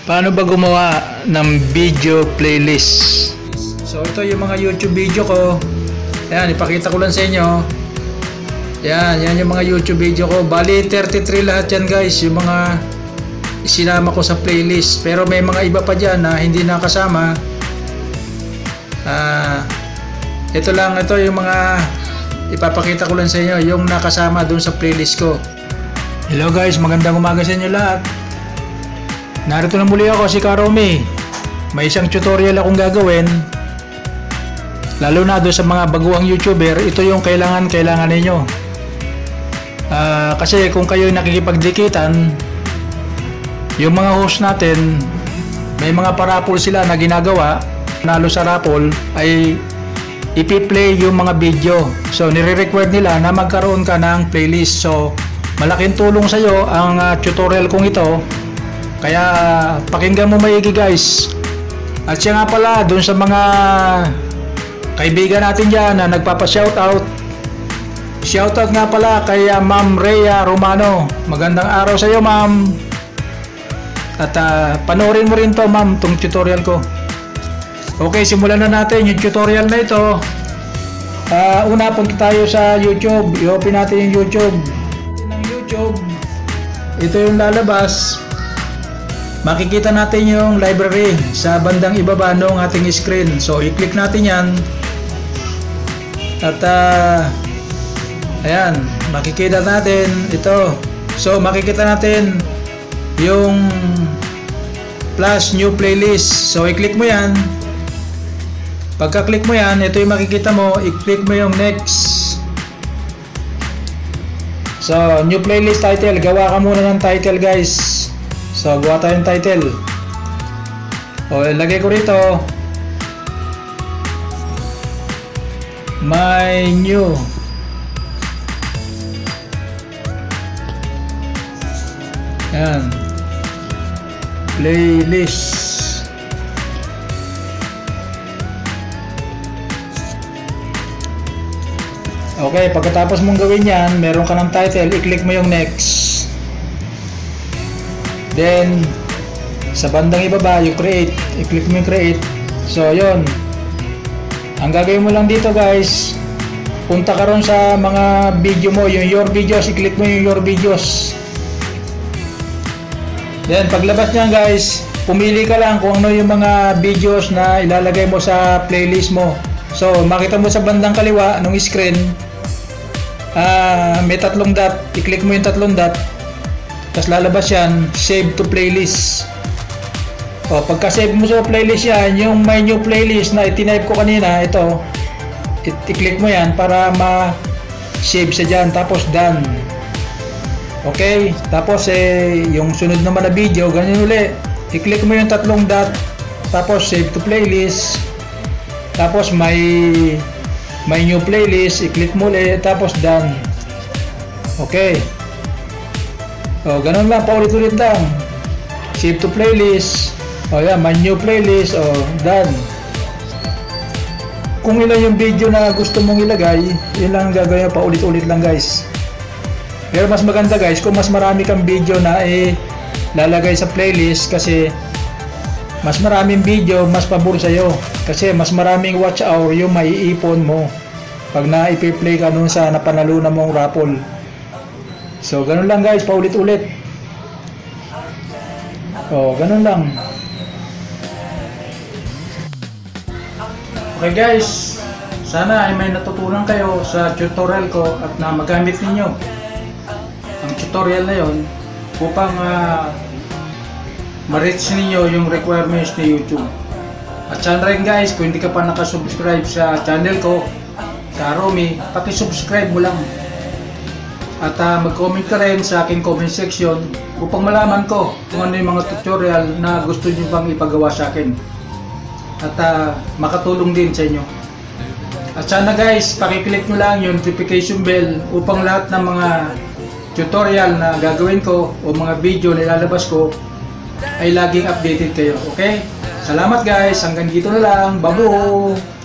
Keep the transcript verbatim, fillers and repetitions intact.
Paano ba gumawa ng video playlist? So ito yung mga YouTube video ko. Ayan, ipakita ko lang sa inyo. Yan, yan yung mga YouTube video ko. Bali thirty-three lahat yan guys, yung mga sinama ko sa playlist. Pero may mga iba pa dyan na hindi nakasama. Ah, ito lang, ito yung mga ipapakita ko lang sa inyo, yung nakasama dun sa playlist ko. Hello guys, magandang umaga sa inyo lahat. Narito na muli ako, si Karomi. May isang tutorial akong gagawin. Lalo na doon sa mga baguhang YouTuber, ito yung kailangan-kailangan ninyo. Uh, kasi kung kayo nakikipagdikitan, yung mga host natin, may mga parapol sila na ginagawa. Nalo sa raffle ay ipi-play yung mga video. So nire-require nila na magkaroon ka ng playlist. So malaking tulong sa iyo ang uh, tutorial kong ito. Kaya pakinggan mo maigi guys. At siya nga pala dun sa mga kaibigan natin dyan na nagpapa-shoutout. Shoutout nga pala kay uh, Ma'am Rhea Romano. Magandang araw sa iyo ma'am. At uh, panoorin mo rin to ma'am, tong tutorial ko. Okay, simulan na natin yung tutorial na ito. uh, Una punta tayo sa YouTube. I-open natin yung YouTube. Ng YouTube, ito yung lalabas. Makikita natin yung library sa bandang ibaba ng ating screen. So i-click natin yan. At uh, ayan, makikita natin ito. So makikita natin yung plus new playlist. So i-click mo yan. Pagka-click mo yan, ito yung makikita mo. I-click mo yung next. So new playlist title. Gawa ka muna ng title guys. So, gawa tayong title. O, ilagay ko rito My New Yan Playlist. Okay, pagkatapos mong gawin yan, meron ka ng title, i-click mo yung next. Then sa bandang ibaba yung create, i-click mo yung create. So yon, ang gagawin mo lang dito guys, punta ka ron sa mga video mo, yung your videos, i-click mo yung your videos. Then paglabas niyan guys, pumili ka lang kung ano yung mga videos na ilalagay mo sa playlist mo. So makita mo sa bandang kaliwa ng screen, uh, may tatlong dot, i-click mo yung tatlong dot. Tapos lalabas yan, save to playlist. O, pagka save mo sa playlist yan, yung my new playlist na itinype ko kanina, ito, i-click mo yan para ma-save sa dyan. Tapos done. Okay, tapos eh, yung sunod naman na video, ganyan uli. I-click mo yung tatlong dot, tapos save to playlist. Tapos may my new playlist, i-click mo ulit, tapos done. Okay. O, ganun lang, paulit-ulit lang. Save to playlist. O yan, my new playlist. O, done. Kung ilan yung video na gusto mong ilagay, yun lang ang gagawin, paulit-ulit lang guys. Pero mas maganda guys, kung mas marami kang video na eh, lalagay sa playlist, kasi mas maraming video, mas pabor sa'yo. Kasi mas maraming watch hour yung maiipon mo pag na-i-play ka nun sa napanalunan mong raffle. So, ganun lang guys, paulit-ulit. O, ganun lang. Okay guys, sana ay may natutunan kayo sa tutorial ko at na magamit ninyo ang tutorial na yon upang uh, ma-reach ninyo yung requirements ni YouTube. At sana rin guys, kung hindi ka pa nakasubscribe sa channel ko, Karomi, paki-subscribe mo lang. At uh, mag-comment ka rin sa aking comment section upang malaman ko kung ano yung mga tutorial na gusto nyo bang ipagawa sa akin. At uh, makatulong din sa inyo. At sana guys, pakiclick nyo lang yung notification bell upang lahat ng mga tutorial na gagawin ko o mga video na ilalabas ko ay laging updated kayo. Okay? Salamat guys, hanggang dito na lang. Babo!